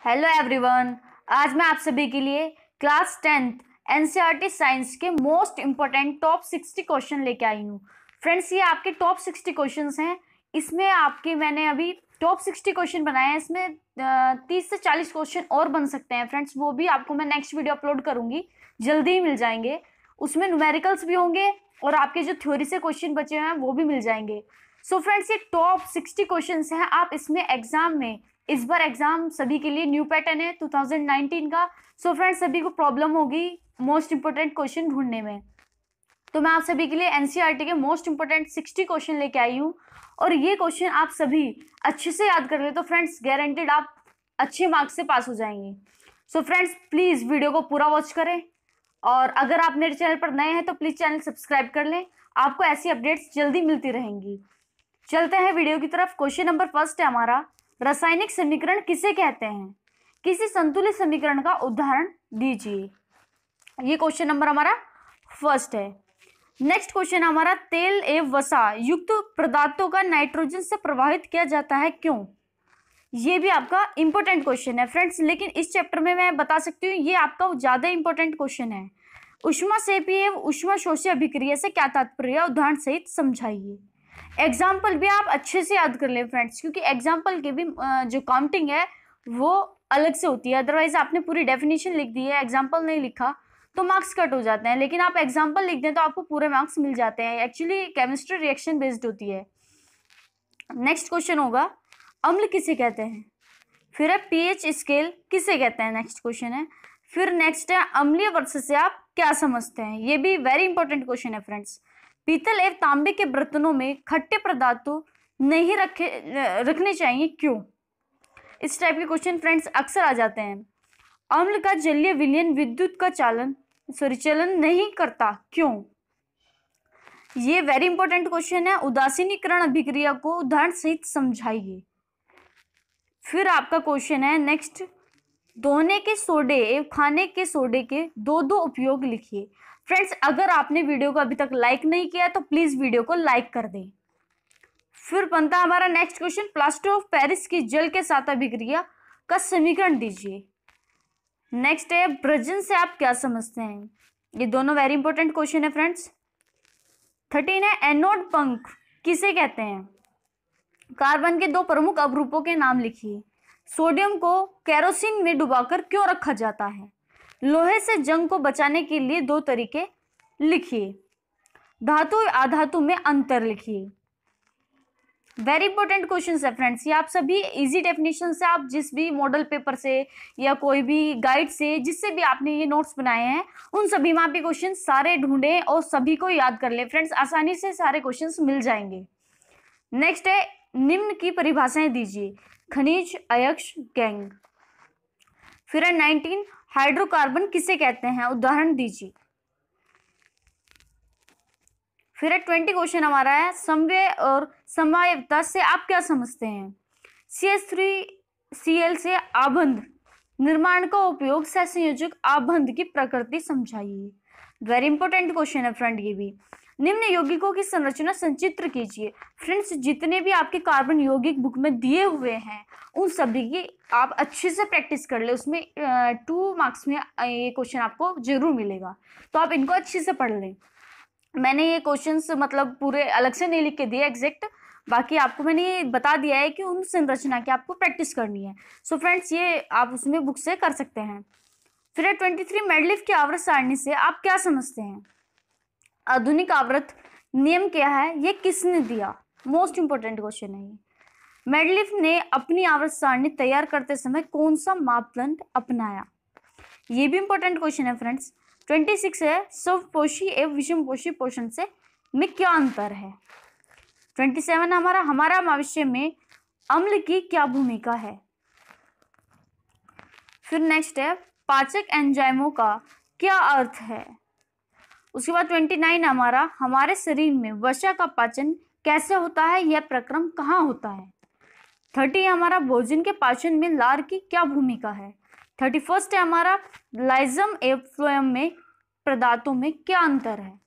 Hello everyone. आज मैं आप सभी के लिए क्लास 10th एनसीईआरटी साइंस के मोस्ट इम्पोर्टेंट टॉप 60 क्वेश्चन लेके आई हूँ। फ्रेंड्स, ये आपके टॉप 60 क्वेश्चंस हैं। इसमें आपके मैंने अभी टॉप 60 क्वेश्चन बनाए हैं। इसमें 30 से 40 क्वेश्चन और बन सकते हैं फ्रेंड्स। वो भी आपको मैं नेक्स्ट वीडियो अपलोड करूँगी, जल्दी ही मिल जाएंगे। उसमें न्यूमेरिकल्स भी होंगे और आपके जो थ्योरी से क्वेश्चन बचे हुए हैं वो भी मिल जाएंगे। सो फ्रेंड्स, ये टॉप 60 क्वेश्चन हैं। आप इसमें एग्जाम में, इस बार एग्जाम सभी के लिए न्यू पैटर्न है 2019 का। सो फ्रेंड्स, सभी को प्रॉब्लम होगी मोस्ट इंपोर्टेंट क्वेश्चन ढूंढने में। तो मैं आप सभी के लिए एनसीईआरटी के मोस्ट इंपोर्टेंट 60 क्वेश्चन लेके आई हूँ और ये क्वेश्चन आप सभी अच्छे से याद कर ले तो फ्रेंड्स गारंटेड आप अच्छे मार्क्स से पास हो जाएंगे। सो फ्रेंड्स, प्लीज़ वीडियो को पूरा वॉच करें और अगर आप मेरे चैनल पर नए हैं तो प्लीज़ चैनल सब्सक्राइब कर लें। आपको ऐसी अपडेट्स जल्दी मिलती रहेंगी। चलते हैं वीडियो की तरफ। क्वेश्चन नंबर फर्स्ट है हमारा, रासायनिक समीकरण किसे कहते हैं? किसी संतुलित समीकरण का उदाहरण दीजिए। ये क्वेश्चन नंबर हमारा फर्स्ट है। नेक्स्ट क्वेश्चन हमारा, तेल एवं वसा युक्त पदार्थों का नाइट्रोजन से प्रभावित किया जाता है, क्यों? ये भी आपका इंपॉर्टेंट क्वेश्चन है फ्रेंड्स, लेकिन इस चैप्टर में मैं बता सकती हूँ ये आपका ज्यादा इंपॉर्टेंट क्वेश्चन है। ऊष्माक्षेपी एवं ऊष्माशोषी अभिक्रिया से क्या तात्पर्य, उदाहरण सहित समझाइए। एग्जाम्पल भी आप अच्छे से याद कर ले फ्रेंड्स, क्योंकि एग्जाम्पल के भी जो काउंटिंग है वो अलग से होती है। अदरवाइज आपने पूरी डेफिनेशन लिख दी है, एग्जाम्पल नहीं लिखा तो मार्क्स कट हो जाते हैं, लेकिन आप एग्जाम्पल लिख दें तो आपको पूरे मार्क्स मिल जाते हैं। एक्चुअली केमिस्ट्री रिएक्शन बेस्ड होती है। नेक्स्ट क्वेश्चन होगा, अम्ल किसे कहते हैं? फिर है पीएच स्केल किसे कहते हैं, नेक्स्ट क्वेश्चन है। फिर नेक्स्ट है, अम्लीय वर्ष से आप क्या समझते हैं? ये भी वेरी इंपॉर्टेंट क्वेश्चन है फ्रेंड्स। पीतल एवं तांबे के बर्तनों में खट्टे पदार्थ नहीं रखने चाहिए, क्यों? इस टाइप के क्वेश्चन फ्रेंड्स अक्सर आ जाते हैं। अम्ल का जलीय विलयन विद्युत का चलन नहीं करता, क्यों? ये वेरी इंपॉर्टेंट क्वेश्चन है। उदासीनीकरण अभिक्रिया को उदाहरण सहित समझाइए। फिर आपका क्वेश्चन है नेक्स्ट, धोने के सोडे एवं खाने के सोडे के दो दो उपयोग लिखिए। फ्रेंड्स, अगर आपने वीडियो को अभी तक लाइक नहीं किया तो प्लीज वीडियो को लाइक कर दें। फिर बनता है हमारा next question, plaster of Paris की जल के साथ अभिक्रिया का समीकरण दीजिए। नेक्स्ट है, ब्रजन से आप क्या समझते हैं? ये दोनों वेरी इंपॉर्टेंट क्वेश्चन है फ्रेंड्स। 13 है, एनोड पंख किसे कहते हैं? कार्बन के दो प्रमुख अवरूपों के नाम लिखिए। सोडियम को केरोसिन में डुबाकर क्यों रखा जाता है? लोहे से जंग को बचाने के लिए दो तरीके लिखिए। धातु अधातु में अंतर लिखिए। वेरी इंपॉर्टेंट क्वेश्चन है फ्रेंड्स। ये आप सभी इजी डेफिनेशन से, आप जिस भी मॉडल पेपर से या कोई भी गाइड से, जिससे भी आपने ये नोट्स बनाए हैं, उन सभी में आप ये क्वेश्चन सारे ढूंढें और सभी को याद कर लें फ्रेंड्स। आसानी से सारे क्वेश्चन मिल जाएंगे। नेक्स्ट है, निम्न की परिभाषाएं दीजिए। खनिज, अयस्क, गैंग। फिर है 19, हाइड्रोकार्बन किसे कहते हैं, उदाहरण दीजिए। फिर 20 क्वेश्चन हमारा है, समव्यय और समवायवता से आप क्या समझते हैं? CH3Cl से आबंध निर्माण का उपयोग सहसंयोजक आबंध की प्रकृति समझाइए। वेरी इंपॉर्टेंट क्वेश्चन है फ्रेंड ये भी। निम्न यौगिकों की संरचना संचित्र कीजिए। फ्रेंड्स, जितने भी आपके कार्बन यौगिक बुक में दिए हुए हैं उन सभी की आप अच्छे से प्रैक्टिस कर ले। उसमें 2 मार्क्स में ये क्वेश्चन आपको जरूर मिलेगा, तो आप इनको अच्छे से पढ़ लें। मैंने ये क्वेश्चंस मतलब पूरे अलग से नहीं लिख के दिए एग्जैक्ट, बाकी आपको मैंने ये बता दिया है कि उन संरचना की आपको प्रैक्टिस करनी है। सो फ्रेंड्स, ये आप उसमें बुक से कर सकते हैं। फिर 23, मेडलिफ की आवर्त सारणी से आप क्या समझते हैं? आधुनिक आवर्त नियम क्या है, ये किसने दिया? मोस्ट इंपोर्टेंट क्वेश्चन है ये। मेडलिफ ने अपनी आवर्त सारणी तैयार करते समय कौन सा मापदंड अपनाया? ये भी इंपॉर्टेंट क्वेश्चन है फ्रेंड्स। 26 है, स्वपोषी एवं विषमपोषी पोषण से में क्या अंतर है? 27 हमारा भविष्य में अम्ल की क्या भूमिका है? फिर नेक्स्ट है, पाचक एंजाइमों का क्या अर्थ है? उसके बाद 29 हमारे शरीर में वसा का पाचन कैसे होता है, यह प्रक्रम कहाँ होता है? 30 भोजन के पाचन में लार की क्या भूमिका है? 31 है, लाइजम एवं फ्लोएम में पदार्थों में क्या अंतर है?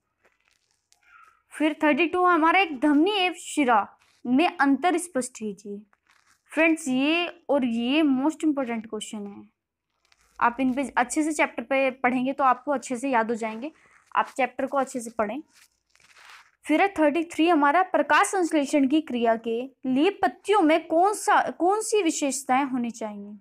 फिर 32 एक धमनी एवं शिरा में अंतर स्पष्ट कीजिए। फ्रेंड्स ये मोस्ट इम्पोर्टेंट क्वेश्चन है। आप इन पे अच्छे से चैप्टर पे पढ़ेंगे तो आपको अच्छे से याद हो जाएंगे। आप चैप्टर को अच्छे से पढ़ें। फिर है 33 हमारा, प्रकाश संश्लेषण की क्रिया के लिए पत्तियों में कौन सी विशेषताएं होनी चाहिए।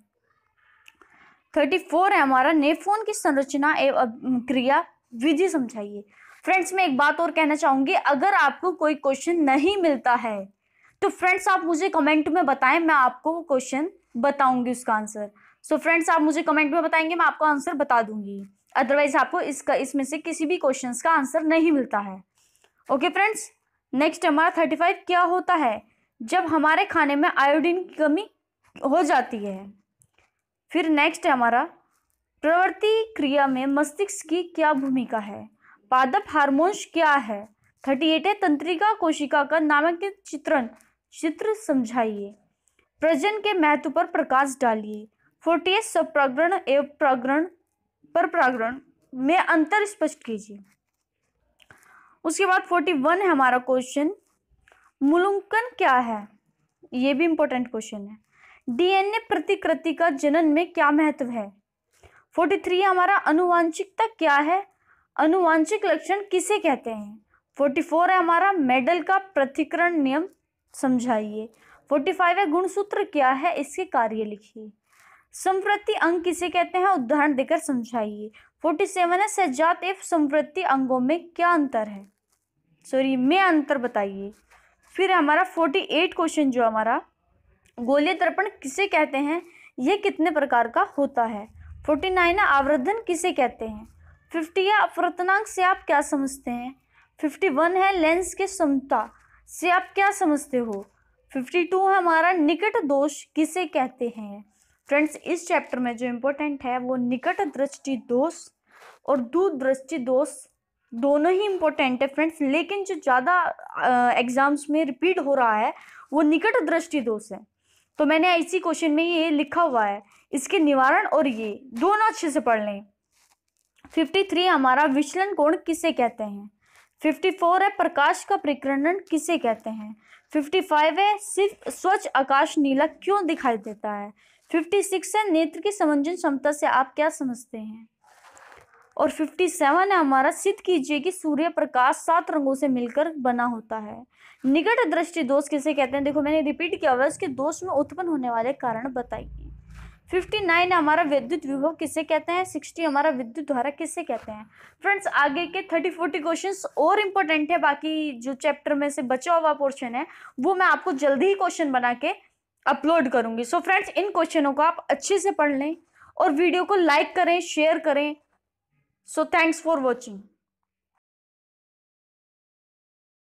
34 है हमारा, नेफ्रॉन की संरचना एवं क्रिया विधि समझाइए। फ्रेंड्स मैं एक बात और कहना चाहूंगी, अगर आपको कोई क्वेश्चन नहीं मिलता है तो फ्रेंड्स आप मुझे कमेंट में बताएं, मैं आपको क्वेश्चन बताऊंगी उसका आंसर। सो फ्रेंड्स आप मुझे कमेंट में बताएंगे, मैं आपको आंसर बता दूंगी। अदरवाइज आपको इसमें से किसी भी क्वेश्चन का आंसर नहीं मिलता है। ओके फ्रेंड्स, नेक्स्ट हमारा 35, क्या होता है जब हमारे खाने में आयोडीन की कमी हो जाती है। फिर नेक्स्ट है हमारा, प्रवृत्ति क्रिया में मस्तिष्क की क्या भूमिका है। पादप हार्मोन्स क्या है। 38 है, तंत्रिका कोशिका का नामांकित चित्र समझाइए। प्रजनन के महत्व पर प्रकाश डालिए। 40 स्वपरागण एवं परागण परपरागण में अंतर स्पष्ट कीजिए। उसके बाद 41 है हमारा क्वेश्चन, मूल्यांकन क्या है। ये भी इंपॉर्टेंट क्वेश्चन है। डीएनए प्रतिकृति का जनन में क्या महत्व है। 43 हमारा, अनुवांशिकता क्या है, अनुवांशिक लक्षण किसे कहते हैं। 44 है हमारा, मेडल का पृथक्करण नियम समझाइए। 45 है, गुणसूत्र क्या है, इसके कार्य लिखिए। संवृत्ति अंग किसे कहते हैं, उदाहरण देकर समझाइए। 47 है, सजात एवं संवृत्ति अंगों में क्या अंतर है, में अंतर बताइए। फिर हमारा 48 क्वेश्चन जो हमारा, गोलीय दर्पण किसे कहते हैं, यह कितने प्रकार का होता है। 49 है, आवर्धन किसे कहते हैं। 50 है, अपवर्तनांक से आप क्या समझते हैं। 51 है, लेंस के समता से आप क्या समझते हो। 52 है हमारा, निकट दोष किसे कहते हैं। फ्रेंड्स इस चैप्टर में जो इम्पोर्टेंट है वो निकट दृष्टि दोष और दूर दृष्टि दोष दोनों ही इम्पोर्टेंट है फ्रेंड्स, लेकिन जो ज़्यादा एग्जाम्स में रिपीट हो रहा है वो निकट दृष्टि दोष है। तो मैंने इसी क्वेश्चन में ये लिखा हुआ है, इसके निवारण और ये दोनों अच्छे से पढ़ लें। 53 हमारा, विचलन कोण किसे कहते हैं। 54 है, प्रकाश का परिक्रणन किसे कहते हैं। 55 है, सिर्फ स्वच्छ आकाश नीला क्यों दिखाई देता है। 56 है, नेत्र की समंजन क्षमता से आप क्या समझते हैं। और 57 है हमारा, सिद्ध कीजिए कि सूर्य प्रकाश 7 रंगों से मिलकर बना होता है। निकट दृष्टि दोष किसे कहते हैं, देखो मैंने रिपीट किया हुआ है, इसके दोष में उत्पन्न होने वाले कारण बताइए। 59 हमारा, विद्युत विभव किसे कहते हैं। 60 हमारा, विद्युत धारा किसे कहते हैं। फ्रेंड्स आगे के 30-40 क्वेश्चंस और इम्पोर्टेंट है, बाकी जो चैप्टर में से बचा हुआ पोर्शन है वो मैं आपको जल्दी ही क्वेश्चन बना के अपलोड करूंगी। सो फ्रेंड्स इन क्वेश्चनों को आप अच्छे से पढ़ लें और वीडियो को लाइक करें, शेयर करें। So thanks for watching.